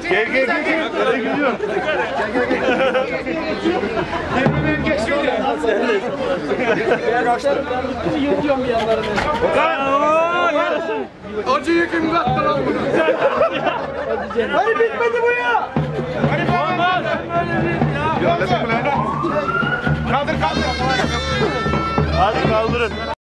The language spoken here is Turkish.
Gel. Nereye gidiyorsun? Yutuyorum bir yanlarını. Acıyı kim kattı lan bunu? Hani bitmedi bu ya. Olmaz. Kaldır. Hadi kaldırın.